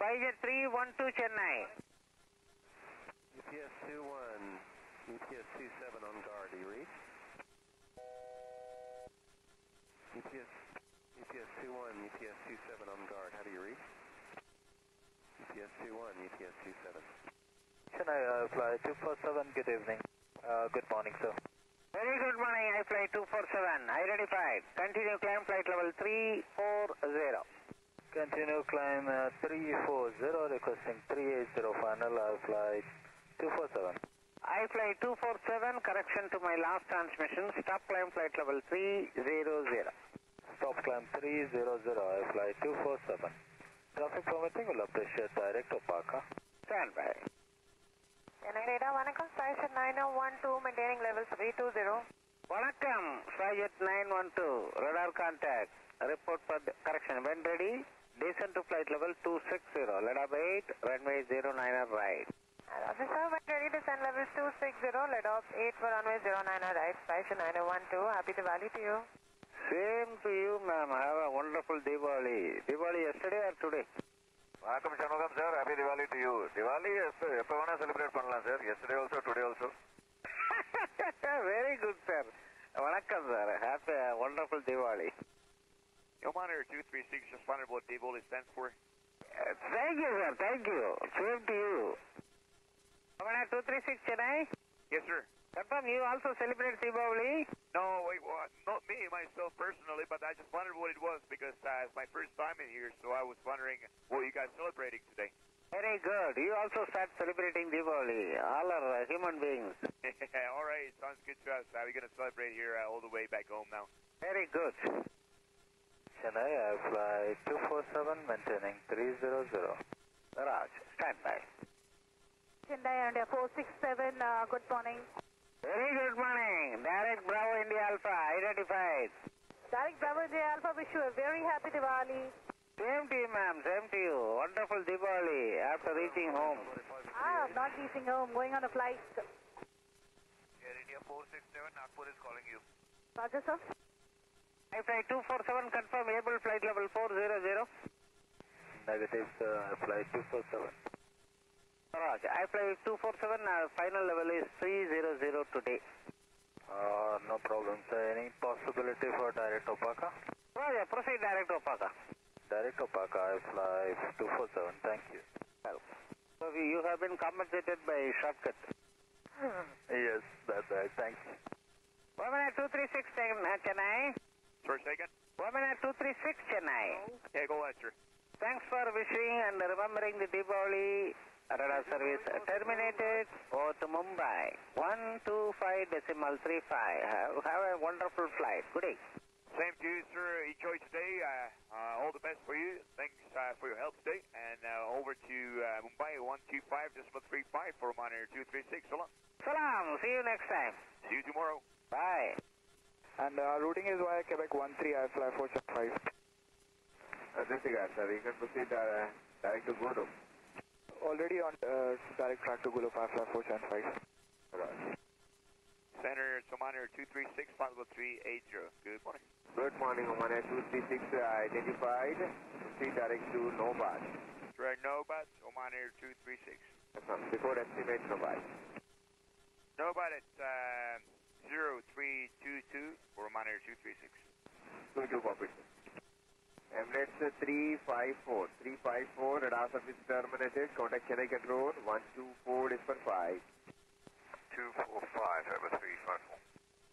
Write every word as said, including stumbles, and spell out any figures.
five jet three one two Chennai. U P S two one, U P S two seven on guard, do you read? U P S, U P S two one, U P S two seven on guard, how do you read? U P S two one, U P S two seven. Chennai, uh, fly two four seven, good evening. Uh, good morning, sir. Very good morning, I fly two four seven, identified. Continue climb flight level three four zero. Continue climb uh, three four zero, requesting three eight zero final, I fly two four seven. I fly two four seven, correction to my last transmission, stop climb flight level three zero zero. Stop climb three zero zero, I fly two four seven. Traffic permitting, will appreciate direct Opaka. Stand by. Chennai radar, Vanakkam, Station nine oh one two, maintaining level three two zero. Vanakkam, Flight nine one two, radar contact, report for the correction, when ready, descend to flight level two six zero, let up eight, runway zero nine right. Roger, sir, when ready, descend level two six zero, let off eight for runway zero nine right, Station nine oh one two, happy Diwali to you. Same to you, ma'am, have a wonderful Diwali. Diwali yesterday or today? Vanakkam Shanmugam sir, happy Diwali to you. Diwali, yes, sir. எப்போ வேணா celebrate பண்ணலாம் sir. Yesterday also, today also. Very good, sir. Vanakkam, sir. Happy, uh, wonderful Diwali. Oman Air two three six, just wondered what Diwali stands for. Uh, thank you, sir. Thank you. Same to you. Oman Air two three six, Chennai. Yes, sir. Confirm, you also celebrate Diwali? No, wait, what? Not me, myself personally, but I just wondered what it was because uh, it's my first time in here, so I was wondering what you guys celebrating today. Very good. You also start celebrating Diwali. All are uh, human beings. All right, sounds good to us. Uh, we're going to celebrate here uh, all the way back home now. Very good. Chennai, I fly two four seven, maintaining three zero zero. Raj, stand by. Chennai India four six seven, uh, good morning. Very good morning. Direct Bravo India Alpha, identified. Direct Bravo India Alpha, wish you a very happy Diwali. Same to you, ma'am. Same to you. Wonderful Diwali after reaching home. Ah, not reaching home, going on a flight. Air India four six seven, Nagpur is calling you. Roger, sir. I fly two four seven, confirm able flight level four zero zero. Negative, sir, I fly two four seven. Raj, I fly two four seven, uh, final level is three zero zero today. Uh, no problem, sir. Any possibility for direct Opaka? Roger, proceed direct Opaka. Direct Opaka, I fly two four seven, thank you. Well, so you have been compensated by shortcut. Yes, that's right, thank you. one minute two three six, Chennai. For a second? one minute two three six, Chennai. Yeah, go ahead, sir. Thanks for wishing and remembering the Diwali. Radar service terminated. Over to Mumbai. one two five decimal three five. Have, have a wonderful flight. Good day. Same to you, sir. Enjoy today. Uh, uh, all the best for you. Thanks uh, for your help today. And uh, over to uh, Mumbai, one two five decimal three five for Oman Air two three six. Salam. Salam. See you next time. See you tomorrow. Bye. And uh, routing is via Quebec one three, I fly four seven five. Uh, disregard, sir. You can proceed uh, direct to Guru. Already on uh, direct track to Gulu, I fly four seven five. Right. Center, Oman Air two three six, possible three eight zero. Good morning. Good morning, Oman Air two three six uh, identified. Proceed direct to Nobat. Direct Nobat, Oman Air two three six. Before estimate Nobat. Nobat at uh, zero three two two for Oman Air two three six. two two copy. Emirates three five four. three five four, radar service terminated. Contact Chennai control one two four decimal five. two four five, over three five four.